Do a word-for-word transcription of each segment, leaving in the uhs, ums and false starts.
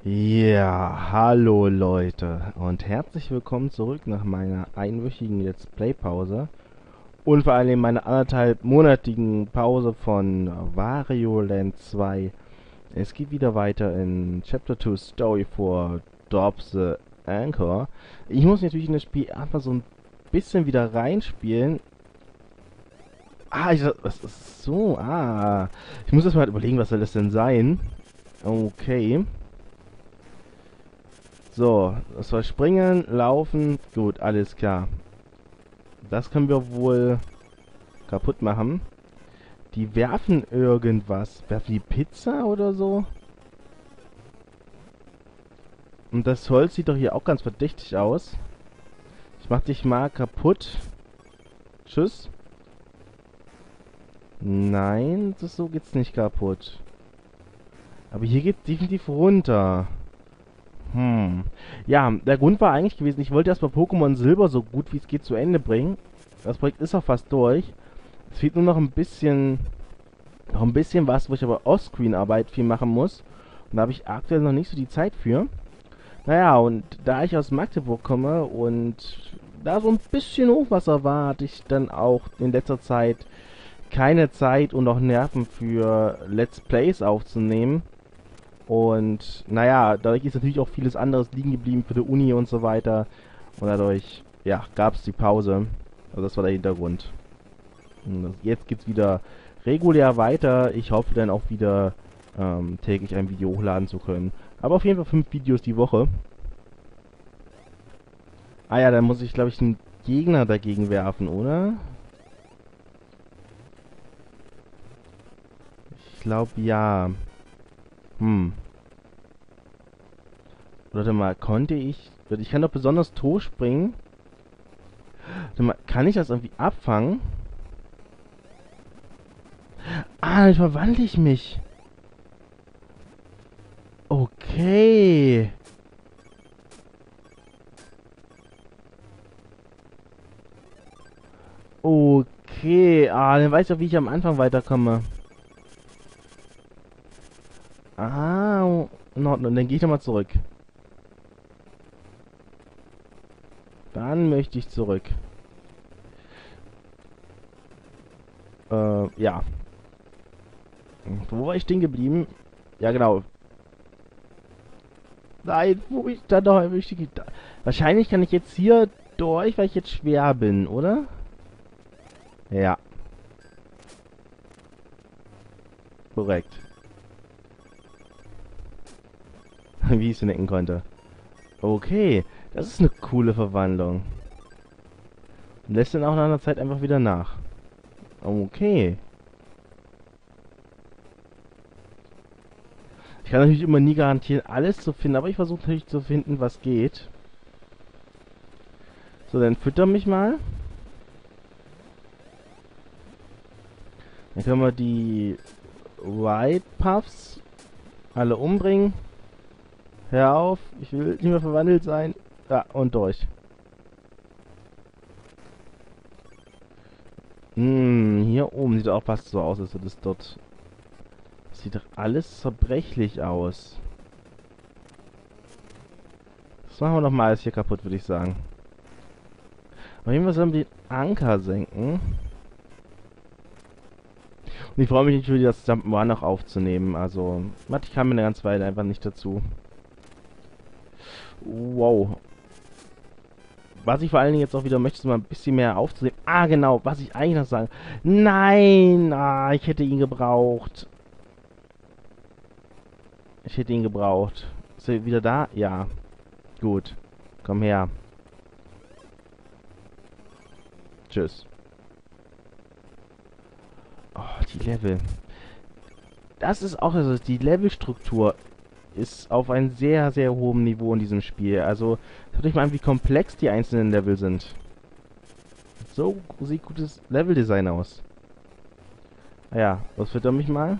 Ja, hallo Leute und herzlich willkommen zurück nach meiner einwöchigen Let's Play Pause und vor allem meiner anderthalb monatigen Pause von Wario Land zwei. Es geht wieder weiter in Chapter zwei Story for Drop the Anchor. Ich muss natürlich in das Spiel erstmal so ein bisschen wieder reinspielen. Ah, ich, das ist so, ah. Ich muss erst mal überlegen, was soll das denn sein? Okay. So, das soll springen, laufen. Gut, alles klar. Das können wir wohl kaputt machen. Die werfen irgendwas. Werfen die Pizza oder so? Und das Holz sieht doch hier auch ganz verdächtig aus. Ich mach dich mal kaputt. Tschüss. Nein, das so geht's nicht kaputt. Aber hier geht's definitiv runter. Hm. Ja, der Grund war eigentlich gewesen, ich wollte erstmal Pokémon Silber so gut wie es geht zu Ende bringen. Das Projekt ist auch fast durch. Es fehlt nur noch ein bisschen, noch ein bisschen was, wo ich aber Offscreen-Arbeit viel machen muss. Und da habe ich aktuell noch nicht so die Zeit für. Naja, und da ich aus Magdeburg komme und da so ein bisschen Hochwasser war, hatte ich dann auch in letzter Zeit keine Zeit und auch Nerven für Let's Plays aufzunehmen. Und naja, dadurch ist natürlich auch vieles anderes liegen geblieben für die Uni und so weiter. Und dadurch, ja, gab es die Pause. Also das war der Hintergrund. Und das, jetzt geht's wieder regulär weiter. Ich hoffe dann auch wieder ähm, täglich ein Video hochladen zu können. Aber auf jeden Fall fünf Videos die Woche. Ah ja, dann muss ich, glaube ich, einen Gegner dagegen werfen, oder? Ich glaube, ja. Hm. Warte mal, konnte ich... Ich kann doch besonders hoch springen. Warte mal, kann ich das irgendwie abfangen? Ah, dann verwandle ich mich. Okay. Okay. Ah, dann weiß ich auch, wie ich am Anfang weiterkomme. Ah, in Ordnung. Dann gehe ich nochmal zurück. Dann möchte ich zurück. Äh, ja. Wo war ich stehen geblieben? Ja, genau. Nein, wo ich da noch möchte ich... Wahrscheinlich kann ich jetzt hier durch, weil ich jetzt schwer bin, oder? Ja. Korrekt. Wie ich es denken konnte. Okay, das ist eine coole Verwandlung. Lässt dann auch nach einer Zeit einfach wieder nach. Okay. Ich kann natürlich immer nie garantieren, alles zu finden, aber ich versuche natürlich zu finden, was geht. So, dann fütter mich mal. Dann können wir die White Puffs alle umbringen. Hör auf, ich will nicht mehr verwandelt sein. Ja, und durch. Hm, hier oben sieht auch fast so aus, als würde es dort... Das sieht doch alles zerbrechlich aus. Das machen wir doch mal alles hier kaputt, würde ich sagen. Auf jeden Fall sollen wir den Anker senken. Und ich freue mich natürlich, das Jump'n'Run noch aufzunehmen. Also, warte, ich kam mir eine ganze Weile einfach nicht dazu. Wow. Was ich vor allen Dingen jetzt auch wieder möchte, ist mal ein bisschen mehr aufzunehmen. Ah, genau, was ich eigentlich noch sagen. Nein! Ah, ich hätte ihn gebraucht. Ich hätte ihn gebraucht. Ist er wieder da? Ja. Gut. Komm her. Tschüss. Oh, die Level. Das ist auch, also die Levelstruktur ist auf einem sehr, sehr hohen Niveau in diesem Spiel. Also, schaut euch mal an, wie komplex die einzelnen Level sind. So sieht gutes Leveldesign aus. Ah ja, was füttert mich mal?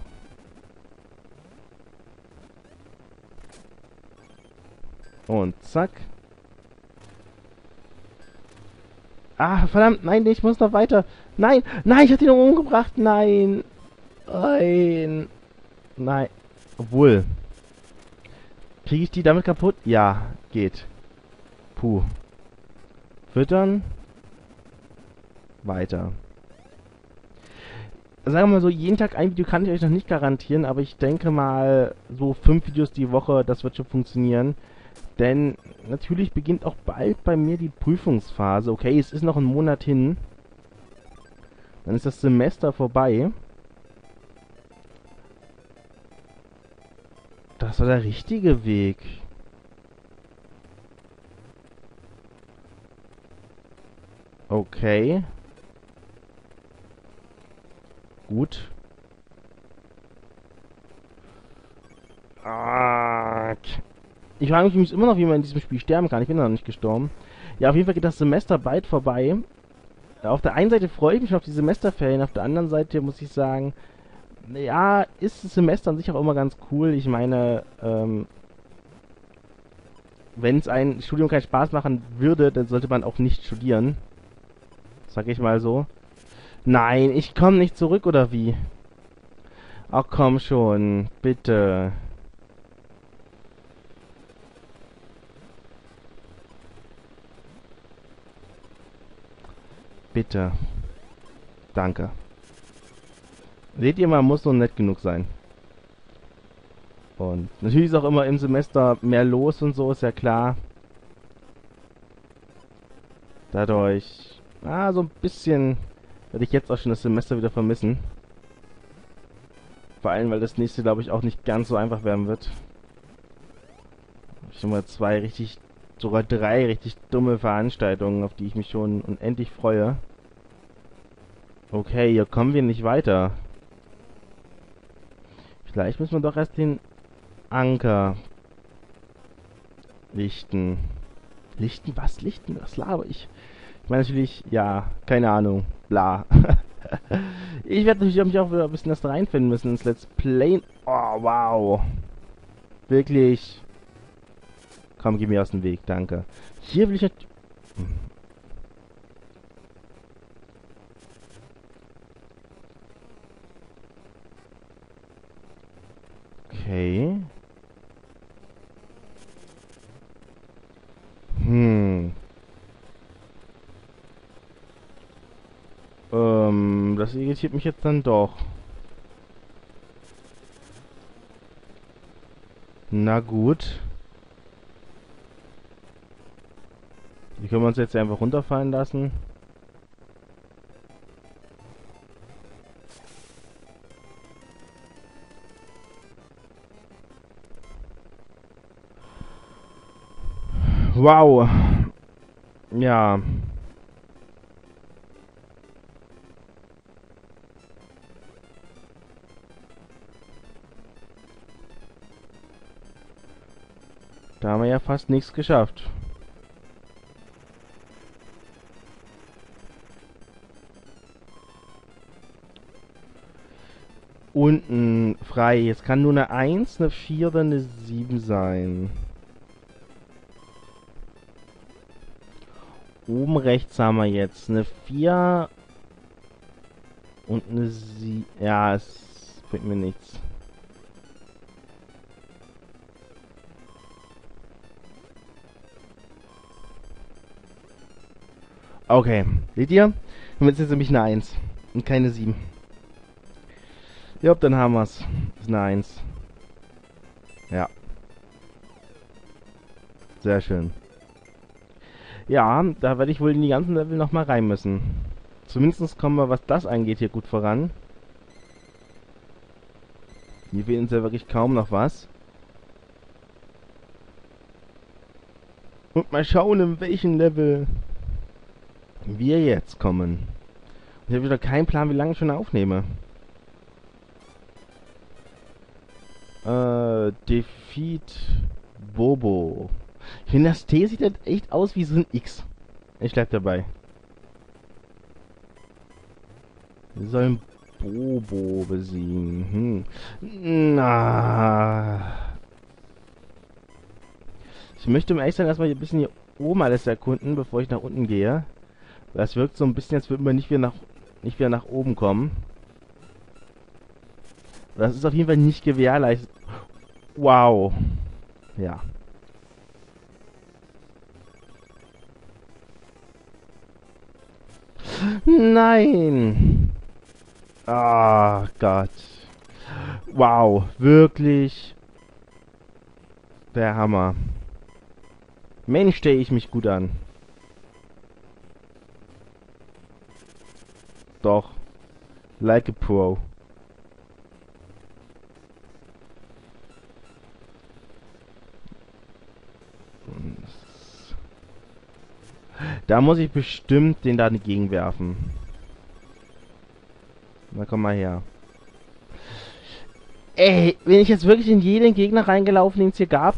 Und zack. Ah, verdammt, nein, ich muss noch weiter. Nein, nein, ich hatte ihn noch umgebracht. Nein. Nein. Nein. Obwohl. Kriege ich die damit kaputt? Ja, geht. Puh. Füttern. Weiter. Sagen wir mal so, jeden Tag ein Video kann ich euch noch nicht garantieren, aber ich denke mal, so fünf Videos die Woche, das wird schon funktionieren. Denn natürlich beginnt auch bald bei mir die Prüfungsphase. Okay, es ist noch ein Monat hin. Dann ist das Semester vorbei. Das war der richtige Weg. Okay. Gut. Ah, ich frage mich immer noch, wie man in diesem Spiel sterben kann. Ich bin noch nicht gestorben. Ja, auf jeden Fall geht das Semester bald vorbei. Auf der einen Seite freue ich mich auf die Semesterferien, auf der anderen Seite muss ich sagen, ja, ist das Semester an sich auch immer ganz cool. Ich meine, ähm, wenn es ein Studium keinen Spaß machen würde, dann sollte man auch nicht studieren. Sag ich mal so. Nein, ich komme nicht zurück, oder wie? Ach komm schon, bitte. Bitte. Danke. Seht ihr, man muss so nett genug sein. Und natürlich ist auch immer im Semester mehr los und so, ist ja klar. Dadurch, ah, so ein bisschen werde ich jetzt auch schon das Semester wieder vermissen. Vor allem, weil das nächste, glaube ich, auch nicht ganz so einfach werden wird. Ich habe mal zwei richtig, sogar drei richtig dumme Veranstaltungen, auf die ich mich schon unendlich freue. Okay, hier kommen wir nicht weiter. Vielleicht müssen wir doch erst den Anker lichten. Lichten? Was lichten? Was laber ich? Ich meine natürlich, ja, keine Ahnung. Bla. Ich werde natürlich mich auch wieder ein bisschen erst reinfinden müssen ins Let's Play. Oh, wow. Wirklich. Komm, geh mir aus dem Weg, danke. Hier will ich nicht... Okay. Hm. Ähm, das irritiert mich jetzt dann doch. Na gut. Wie können wir uns jetzt einfach runterfallen lassen? Wow. Ja. Da haben wir ja fast nichts geschafft. Unten frei. Jetzt kann nur eine eins, eine vier oder eine sieben sein. Oben rechts haben wir jetzt eine vier und eine sieben. Ja, es bringt mir nichts. Okay, seht ihr? Und jetzt ist nämlich eine eins und keine sieben. Ja, dann haben wir's. Das ist eine eins. Ja. Sehr schön. Ja, da werde ich wohl in die ganzen Level nochmal rein müssen. Zumindest kommen wir, was das angeht, hier gut voran. Hier fehlt uns ja wirklich kaum noch was. Und mal schauen, in welchen Level wir jetzt kommen. Ich habe wieder keinen Plan, wie lange ich schon aufnehme. Äh, Defeat Bobo. Ich finde, das T sieht halt echt aus wie so ein X. Ich bleib dabei. Wir sollen Bobo besiegen. Hm. Na. Ich möchte, um ehrlich sein, erstmal ein bisschen hier oben alles erkunden, bevor ich nach unten gehe. Das wirkt so ein bisschen, als würden wir nicht wieder nach, nicht wieder nach oben kommen. Das ist auf jeden Fall nicht gewährleistet. Wow. Ja. Nein! Ah, Gott. Wow, wirklich der Hammer. Mensch, stelle ich mich gut an. Doch. Like a Pro. Da muss ich bestimmt den da entgegenwerfen. Na komm mal her. Ey, wenn ich jetzt wirklich in jeden Gegner reingelaufen, den es hier gab.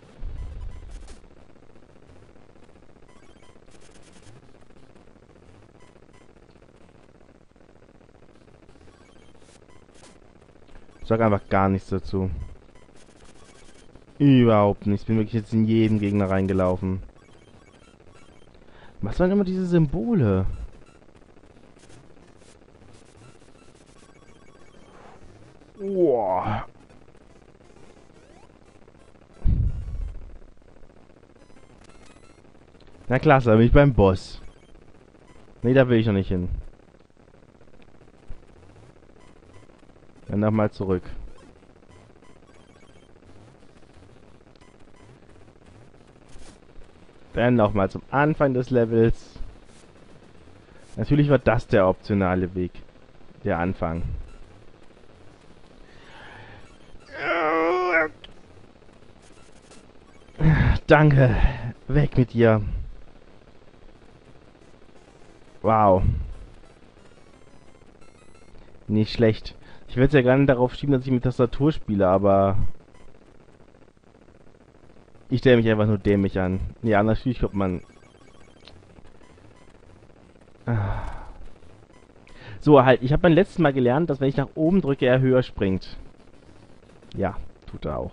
Ich sag einfach gar nichts dazu. Überhaupt nichts. Ich bin wirklich jetzt in jeden Gegner reingelaufen. Was waren immer diese Symbole? Wow. Na klasse, da bin ich beim Boss. Nee, da will ich noch nicht hin. Dann nochmal zurück. Dann nochmal zum Anfang des Levels. Natürlich war das der optionale Weg. Der Anfang. Danke. Weg mit dir. Wow. Nicht schlecht. Ich würde es ja gerne darauf schieben, dass ich mit Tastatur spiele, aber... Ich stelle mich einfach nur dämlich an. Ja, natürlich kommt man... So, halt. Ich habe beim letzten Mal gelernt, dass wenn ich nach oben drücke, er höher springt. Ja, tut er auch.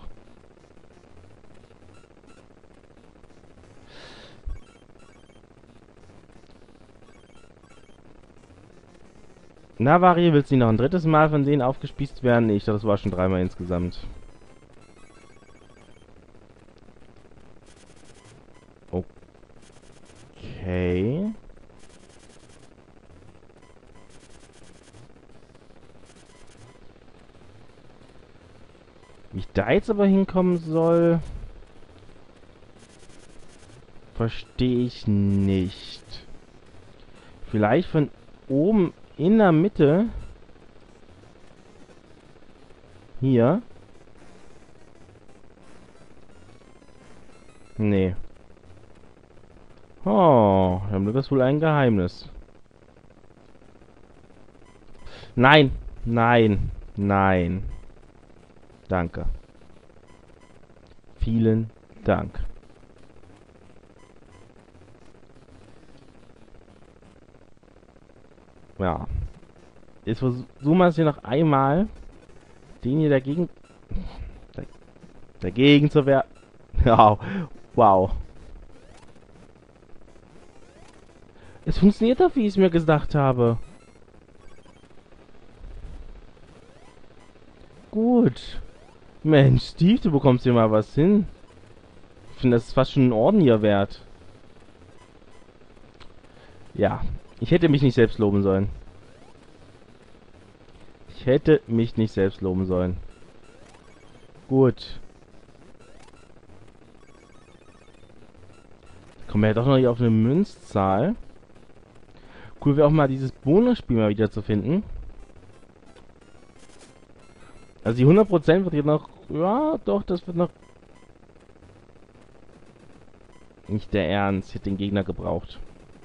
Na, Vari, willst du nicht noch ein drittes Mal von denen aufgespießt werden? Nee, ich dachte, das war schon dreimal insgesamt. Okay. Wie ich da jetzt aber hinkommen soll, verstehe ich nicht. Vielleicht von oben in der Mitte. Hier. Nee. Oh, dann wird das wohl ein Geheimnis. Nein, nein, nein. Danke. Vielen Dank. Ja. Jetzt versuchen wir es hier noch einmal, den hier dagegen... dagegen zu wehren. Wow. Wow. Es funktioniert doch, wie ich es mir gesagt habe. Gut. Mensch, Steve, du bekommst hier mal was hin. Ich finde, das ist fast schon ein Orden hier wert. Ja, ich hätte mich nicht selbst loben sollen. Ich hätte mich nicht selbst loben sollen. Gut. Kommen wir ja doch noch hier auf eine Münzzahl. Cool wäre auch mal dieses Bonusspiel mal wieder zu finden. Also die hundert Prozent wird hier noch... Ja, doch, das wird noch... Nicht der Ernst. Ich hätte den Gegner gebraucht.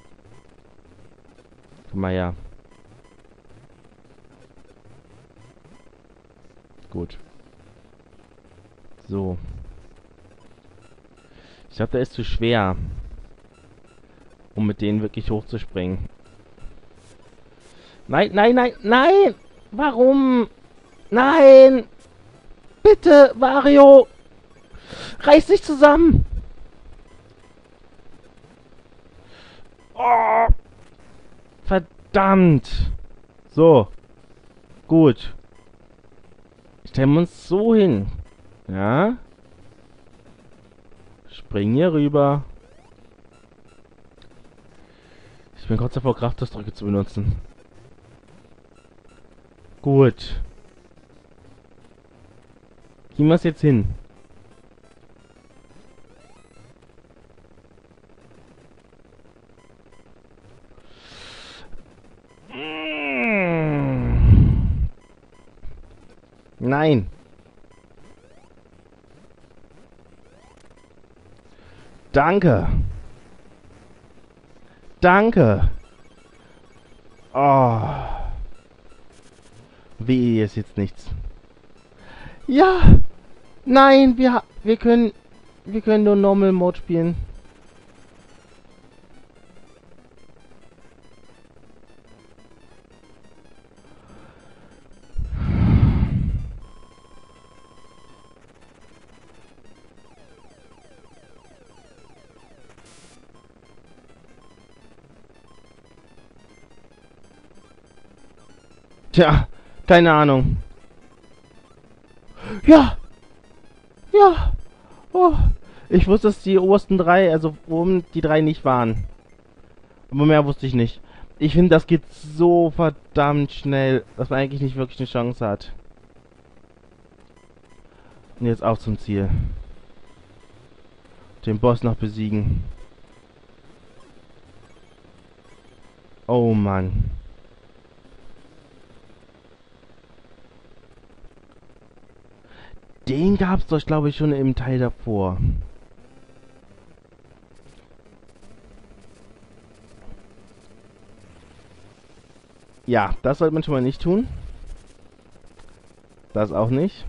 Komm mal her. Gut. So. Ich glaube, der ist zu schwer. Um mit denen wirklich hochzuspringen. Nein, nein, nein, nein! Warum? Nein! Bitte, Wario! Reiß dich zusammen! Oh! Verdammt! So. Gut. Stellen wir uns so hin. Ja? Spring hier rüber. Ich bin kurz davor, Kraftausdrücke zu benutzen. Gut. Gehen wir es jetzt hin. Nein. Danke. Danke. Oh. Weh, ist jetzt nichts. Ja. Nein, wir wir können wir können nur Normal Mode spielen. Tja, keine Ahnung. Ja! Ja! Oh. Ich wusste, dass die obersten drei, also oben die drei nicht waren. Aber mehr wusste ich nicht. Ich finde, das geht so verdammt schnell, dass man eigentlich nicht wirklich eine Chance hat. Und jetzt auch zum Ziel. Den Boss noch besiegen. Oh Mann. Den gab es doch, glaube ich, schon im Teil davor. Ja, das sollte man schon mal nicht tun. Das auch nicht.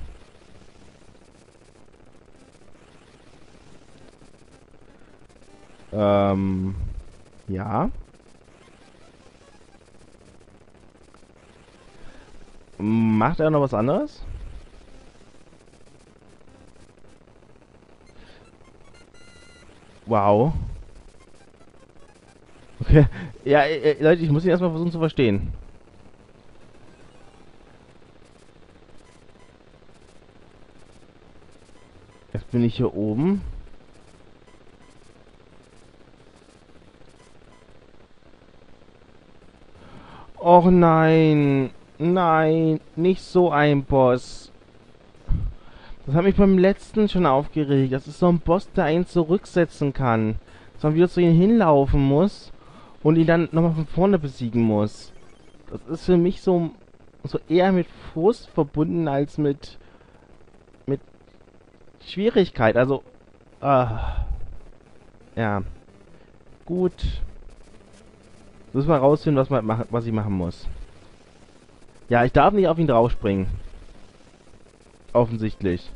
Ähm, ja. Macht er noch was anderes? Wow. Okay. Ja, äh, Leute, ich muss ihn erstmal versuchen zu verstehen. Jetzt bin ich hier oben. Och nein. Nein, nicht so ein Boss. Das hat mich beim letzten schon aufgeregt. Das ist so ein Boss, der einen zurücksetzen kann. Dass man wieder zu ihm hinlaufen muss und ihn dann nochmal von vorne besiegen muss. Das ist für mich so, so eher mit Frust verbunden als mit, mit Schwierigkeit. Also, ah, ja, gut. Müssen wir rausfinden, was, man mach, was ich machen muss. Ja, ich darf nicht auf ihn draufspringen. Offensichtlich.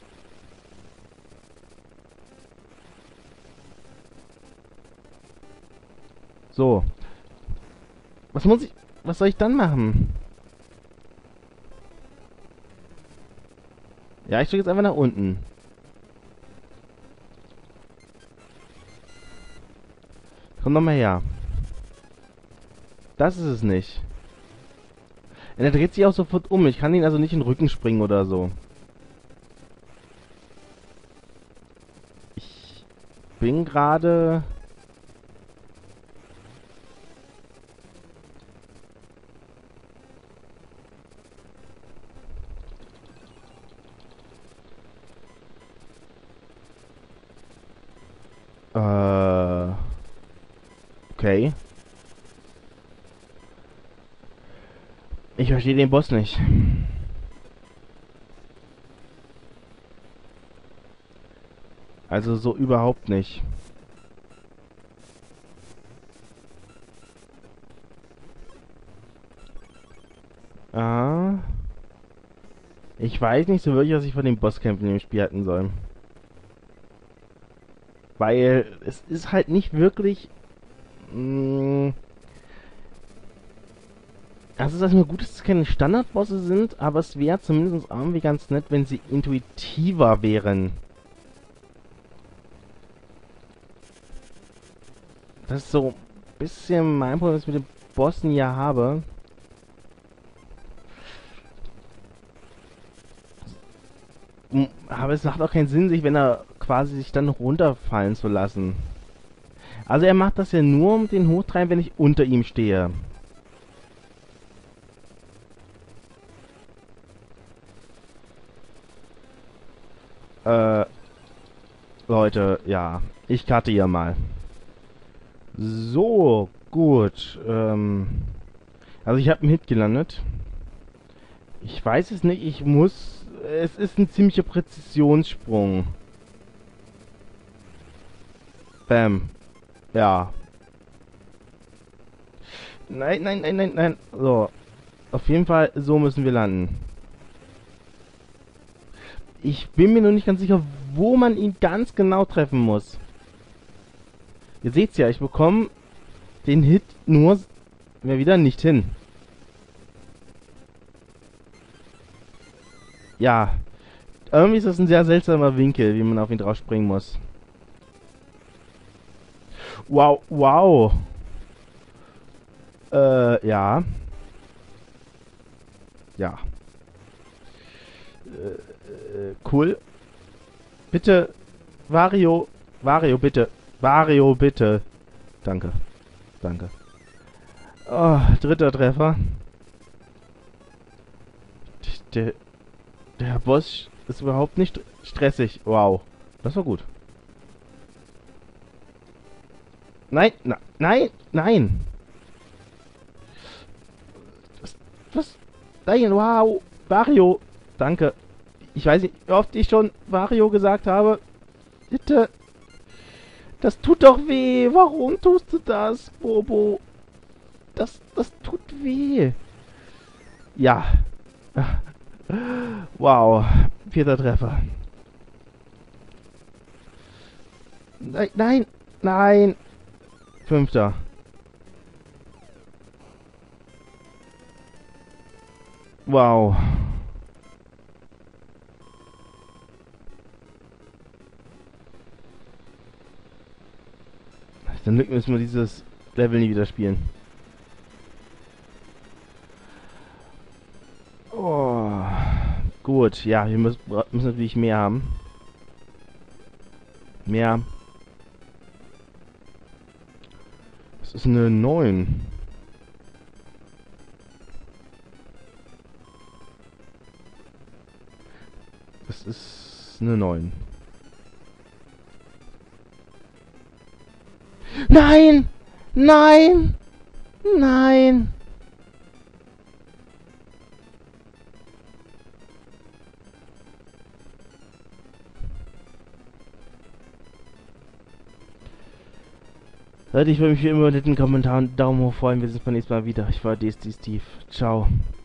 So. Was muss ich... Was soll ich dann machen? Ja, ich drücke jetzt einfach nach unten. Komm doch mal her. Das ist es nicht. Und er dreht sich auch sofort um. Ich kann ihn also nicht in den Rücken springen oder so. Ich bin gerade... Äh... Okay. Ich verstehe den Boss nicht. Also so überhaupt nicht. Ah. Ich weiß nicht so wirklich, was ich von den Bosskämpfen im Spiel halten soll. Weil es ist halt nicht wirklich... Mh, also es ist erstmal gut, dass es keine Standardbosse sind, aber es wäre zumindest irgendwie ganz nett, wenn sie intuitiver wären. Das ist so ein bisschen mein Problem, das ich mit den Bossen hier habe. Aber es macht auch keinen Sinn, sich, wenn er quasi sich dann runterfallen zu lassen. Also er macht das ja nur um den hochtreiben, wenn ich unter ihm stehe. Äh, Leute, ja. Ich cutte hier mal. So, gut. Ähm, also ich habe einen Hit gelandet. Ich weiß es nicht, ich muss... Es ist ein ziemlicher Präzisionssprung. Bam. Ja. Nein, nein, nein, nein, nein. So. Auf jeden Fall, so müssen wir landen. Ich bin mir nur nicht ganz sicher, wo man ihn ganz genau treffen muss. Ihr seht's ja, ich bekomme den Hit nur mehr wieder nicht hin. Ja. Irgendwie ist das ein sehr seltsamer Winkel, wie man auf ihn drauf springen muss. Wow, wow. Äh, ja. Ja. Äh, cool. Bitte, Wario, Wario, bitte. Wario, bitte. Danke. Danke. Oh, dritter Treffer. Der, der Boss ist überhaupt nicht stressig. Wow. Das war gut. Nein, na, nein, nein. Was, was? Nein, wow. Wario. Danke. Ich weiß nicht, wie oft ich schon Wario gesagt habe. Bitte. Das tut doch weh. Warum tust du das, Bobo? Das, das tut weh. Ja. Wow. Vierter Treffer. Nein, nein, nein. Fünfter. Wow. Dann müssen wir dieses Level nie wieder spielen. Oh. Gut, ja, wir müssen, müssen natürlich mehr haben. Mehr. Das ist eine neun. Das ist eine neun. Nein! Nein! Nein! Leute, ich würde mich wie immer mit den Kommentaren Daumen hoch freuen. Wir sehen uns beim nächsten Mal wieder. Ich war D S D Steve. Ciao.